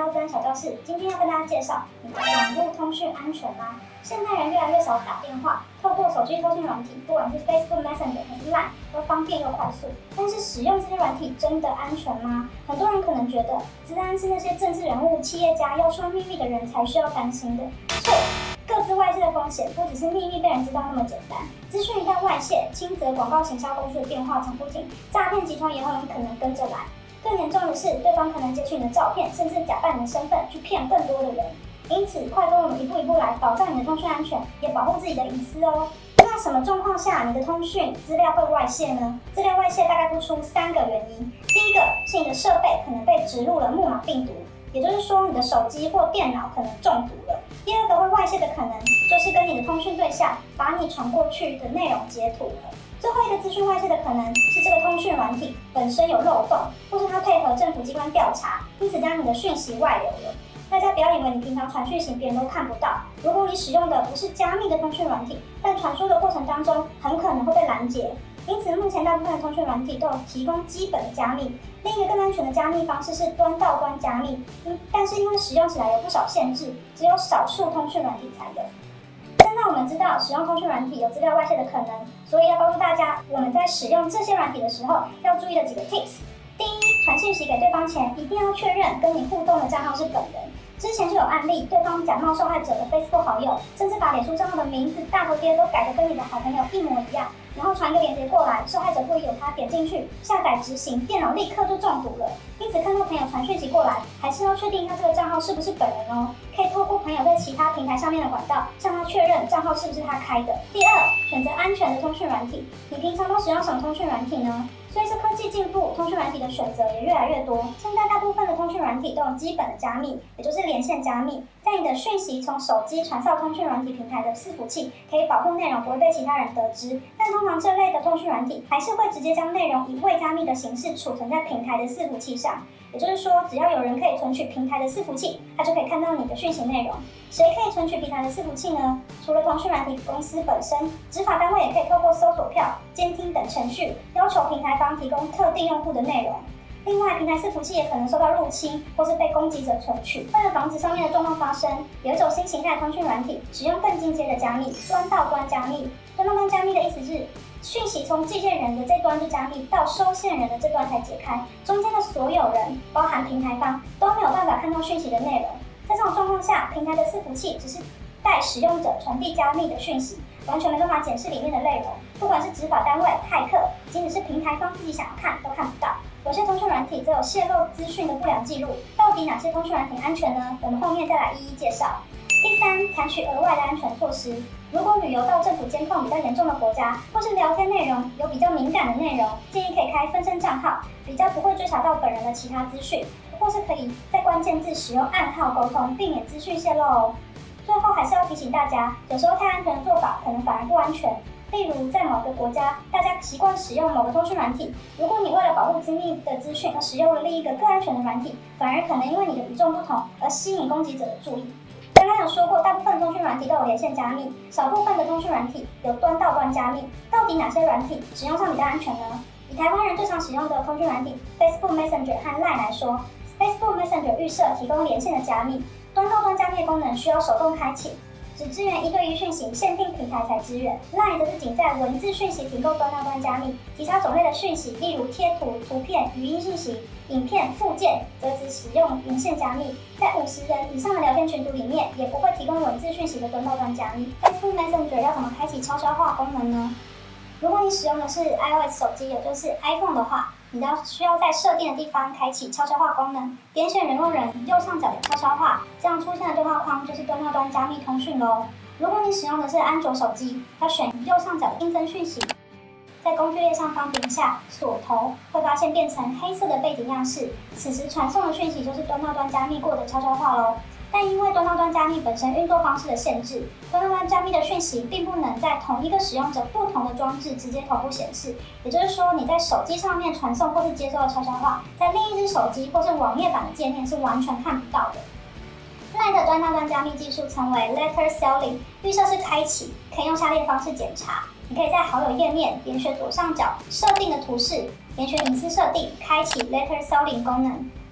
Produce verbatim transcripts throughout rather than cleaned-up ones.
到资安小教室，今天要跟大家介绍你的网络通讯安全吗？现代人越来越少打电话，透过手机通讯软体，不管是 Facebook Messenger 还是 Line， 都方便又快速。但是使用这些软体真的安全吗？很多人可能觉得资安是那些政治人物、企业家要说秘密的人才需要担心的。错，各自外泄的风险不只是秘密被人知道那么简单。资讯一旦外泄，轻则广告行销公司的电话抢不停，诈骗集团也很可能跟着来。更严重的是，对方可能截取你的照片，甚至假扮你的身份去骗更多的人。因此，快跟我们一步一步来保障你的通讯安全，也保护自己的隐私哦。那什么状况下你的通讯资料会外泄呢？资料外泄大概不出三个原因。第一个是你的设备可能被植入了木马病毒，也就是说你的手机或电脑可能中毒了。第二个会外泄的可能就是跟你的通讯对象把你传过去的内容截图了。最后一个资讯外泄的可能是这个通讯软体本身有漏洞，或是它配合政府机关调查，因此将你的讯息外流了。大家不要以为你平常传讯息别人都看不到，如果你使用的不是加密的通讯软体，但传输的过程当中很可能会被拦截。因此，目前大部分的通讯软体都有提供基本的加密。另一个更安全的加密方式是端到端加密，嗯，但是因为使用起来有不少限制，只有少数通讯软体才有。现在我们知道使用通讯软体有资料外泄的可能，所以要告诉大家，我们在使用这些软体的时候要注意的几个 tips。第一，传讯息给对方前，一定要确认跟你互动的账号是本人。之前就有案例，对方假冒受害者的 Facebook 好友，甚至把脸书账号的名字、大头贴都改得跟你的好朋友一模一样，然后传一个链接过来，受害者不疑有他点进去，下载执行，电脑立刻就中毒了。因此，看到朋友传讯息过来，还是要确定他这个账号是不是本人哦。可以透过朋友在其他平台上面的管道，向他确认账号是不是他开的。第二，选择安全的通讯软体。你平常都使用什么通讯软体呢？随着科技进步，通讯软体的选择也越来越多。现在大部分的通讯软体都有基本的加密，也就是连线加密。在你的讯息从手机传到通讯软体平台的伺服器，可以保护内容不会被其他人得知。但通常这类的通讯软体还是会直接将内容以未加密的形式储存在平台的伺服器上。也就是说，只要有人可以存取平台的伺服器，他就可以看到你的讯息内容。谁可以存取平台的伺服器呢？除了通讯软体公司本身，执法单位也可以透过搜索票、监听等程序，要求平台方提供特定用户的内容。另外，平台伺服器也可能受到入侵，或是被攻击者存取。为了防止上面的状况发生，有一种新形态的通讯软体，使用更进阶的加密，端到端加密。端到端加密的意思是，讯息从寄件人的这端就加密，到收件人的这端才解开，中间的所有人，包含平台方，都没有办法看到讯息的内容。在这种状况下，平台的伺服器只是带使用者传递加密的讯息，完全没办法检视里面的内容。不管是执法单位、骇客，即使是平台方自己想要看，都看不到。有些通讯软体则有泄露资讯的不良记录。到底哪些通讯软体安全呢？我们后面再来一一介绍。第三，采取额外的安全措施。如果旅游到政府监控比较严重的国家，或是聊天内容有比较敏感的内容，建议可以开分身账号，比较不会追查到本人的其他资讯，或是可以在关键字使用暗号沟通，避免资讯泄露哦。最后还是要提醒大家，有时候太安全的做法可能反而不安全。例如，在某个国家，大家习惯使用某个通讯软体，如果你为了保护机密的资讯而使用了另一个更安全的软体，反而可能因为你的与众不同而吸引攻击者的注意。刚刚有说过，大部分通讯软体都有连线加密，少部分的通讯软体有端到端加密。到底哪些软体使用上比较安全呢？以台湾人最常使用的通讯软体 Facebook Messenger 和 Line 来说 ，Facebook Messenger 预设提供连线的加密，端到端加密的功能需要手动开启，只支援一对一讯息，限定平台才支援。Line 则是仅在文字讯息提供端到端加密，其他种类的讯息，例如贴图、图片、语音信息、影片、附件，则只使用连线加密。在五十人以上的聊天群组里面，也不会提供文字讯息的端到端加密。Facebook Messenger 要怎么开启悄悄话功能呢？如果你使用的是 iOS 手机，也就是 iPhone 的话，你要需要在设定的地方开启悄悄话功能，点选人工人右上角的悄悄话，这样出现的对话框就是端到端加密通讯喽。如果你使用的是安卓手机，要选右上角的新增讯息，在工具列上方点下锁头，会发现变成黑色的背景样式，此时传送的讯息就是端到端加密过的悄悄话喽。但因为端到端加密本身运作方式的限制，端到端加密的讯息并不能在同一个使用者不同的装置直接同步显示。也就是说，你在手机上面传送或是接收的悄悄话，在另一只手机或是网页版的界面是完全看不到的。Line 的端到端加密技术称为 Letter Sealing， 预设是开启，可以用下列方式检查。你可以在好友页面点选左上角设定的图示，点选隐私设定，开启 Letter Sealing 功能。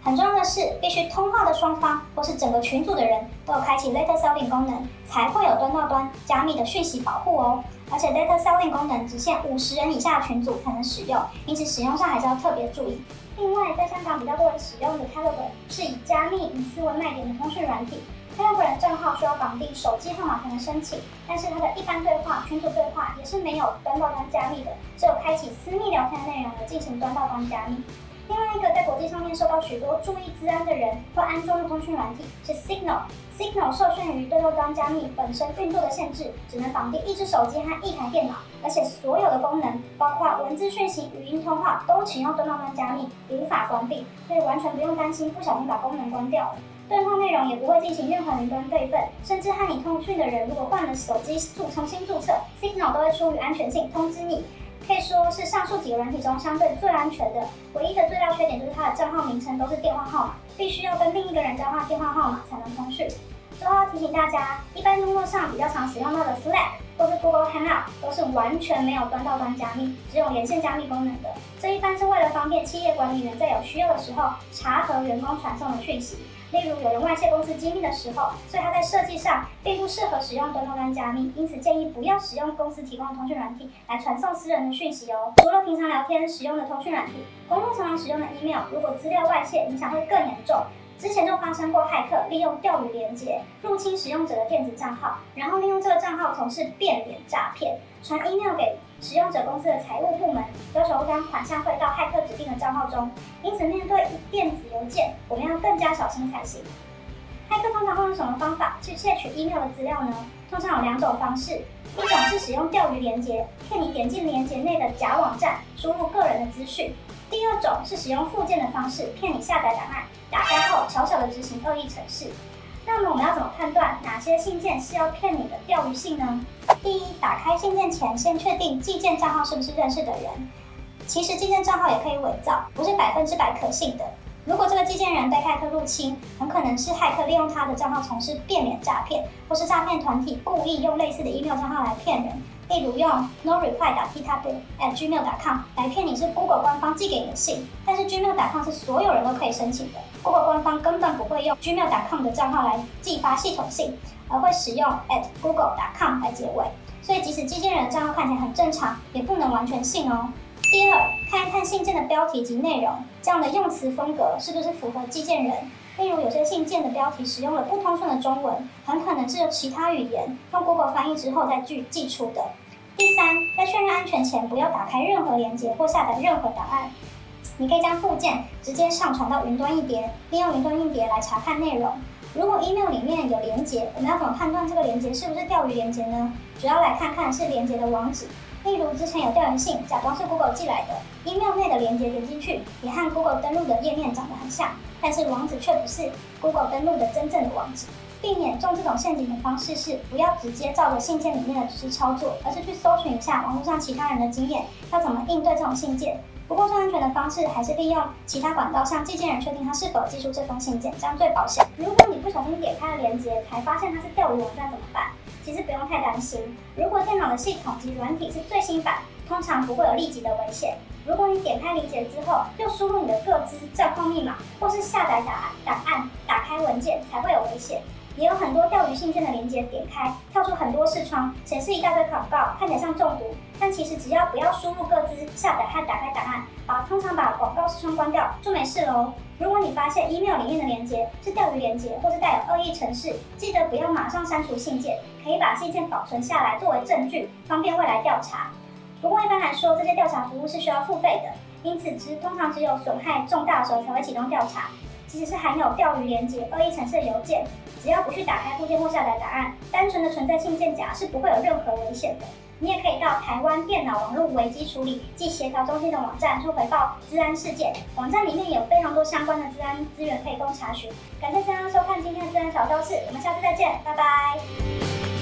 很重要的是，必须通话的双方或是整个群组的人都有开启 Data Selling 功能，才会有端到端加密的讯息保护哦。而且 Data Selling 功能只限五十人以下的群组才能使用，因此使用上还是要特别注意。另外，在香港比较多人使用的 Telegram 是以加密隐私为卖点的通讯软体。Telegram 的账号需要绑定手机号码才能申请，但是它的一般对话、群组对话也是没有端到端加密的，只有开启私密聊天的内容来进行端到端加密。另外一个在国际上面受到许多注意资安的人会安装的通讯软体是 Signal。Signal 受限于端到端加密本身运作的限制，只能绑定一只手机和一台电脑，而且所有的功能，包括文字讯息、语音通话，都启用端到端加密，无法关闭，所以完全不用担心不小心把功能关掉了。对话内容也不会进行任何云端备份，甚至和你通讯的人如果换了手机注重新注册 ，Signal 都会出于安全性通知你。可以说是上述几个软体中相对最安全的，唯一的最大缺点就是它的账号名称都是电话号码，必须要跟另一个人交换电话号码才能通讯。最后要提醒大家，一般工作上比较常使用到的 Slack 或是 Google Hangout 都是完全没有端到端加密，只有连线加密功能的。这一般是为了方便企业管理员在有需要的时候查核员工传送的讯息。例如有人外泄公司机密的时候，所以它在设计上并不适合使用端到端加密，因此建议不要使用公司提供的通讯软体来传送私人的讯息哦。除了平常聊天使用的通讯软体，工作常常使用的 email， 如果资料外泄，影响会更严重。之前就发生过骇客利用钓鱼连结入侵使用者的电子账号，然后利用这个账号从事变脸诈骗，传 email 给使用者公司的财务部门，要求将款项汇到骇客指定的账号中。因此，面对电子邮件，我们要更加小心才行。骇客通常会用什么方法去窃取 email 的资料呢？通常有两种方式，一种是使用钓鱼连结，骗你点进连结内的假网站，输入个人的资讯；第二种是使用附件的方式，骗你下载档案，打开后悄悄地执行恶意程式。那么我们要怎么判断哪些信件是要骗你的钓鱼信呢？第一，打开信件前先确定寄件账号是不是认识的人。其实寄件账号也可以伪造，不是百分之百可信的。如果这个寄件人被骇客入侵，很可能是骇客利用他的账号从事变脸诈骗，或是诈骗团体故意用类似的 email 账号来骗人。例如用 noreply.ttb at gmail dot com 来骗你是 Google 官方寄给你的信，但是 gmail dot com 是所有人都可以申请的 ，Google 官方根本不会用 gmail dot com 的账号来寄发系统信，而会使用 at google dot com 来结尾，所以即使寄件人的账号看起来很正常，也不能完全信哦。第二，看一看信件的标题及内容，这样的用词风格是不是符合寄件人？例如有些信件的标题使用了不通顺的中文，很可能是由其他语言用 Google 翻译之后再寄寄出的。第三，在确认安全前，不要打开任何连结或下载任何档案。你可以将附件直接上传到云端硬碟，利用云端硬碟来查看内容。如果 email 里面有连结，我们要怎么判断这个连结是不是钓鱼连结呢？主要来看看是连结的网址。例如之前有钓鱼信假装是 Google 寄来的 ，email 内的连结点进去，也和 Google 登录的页面长得很像，但是网址却不是 Google 登录的真正的网址。避免中这种陷阱的方式是，不要直接照着信件里面的指示操作，而是去搜寻一下网络上其他人的经验，要怎么应对这种信件。不过最安全的方式还是利用其他管道向寄件人确定他是否寄出这封信件，这样最保险。如果你不小心点开了连结，才发现它是钓鱼网站怎么办？其实不用太担心，如果电脑的系统及软体是最新版，通常不会有立即的危险。如果你点开连结之后，又输入你的个资、账号密码，或是下载档案、档案打开文件，才会有危险。也有很多钓鱼信件的连结点开，跳出很多视窗，显示一大堆广告，看起来像中毒。但其实只要不要输入个资、下载和打开档案，把通常把广告视窗关掉就没事喽。如果你发现 email 里面的连结是钓鱼连结或是带有恶意程式，记得不要马上删除信件，可以把信件保存下来作为证据，方便未来调查。不过一般来说，这些调查服务是需要付费的，因此只通常只有损害重大的时候才会启动调查。即使是含有钓鱼连结、恶意程式的邮件，只要不去打开附件或下载档案，单纯的存在信件夹是不会有任何危险的。你也可以到台湾电脑网络危机处理及协调中心的网站去回报资安事件，网站里面有非常多相关的资安资源可以供查询。感谢大家收看今天的资安小教室，我们下次再见，拜拜。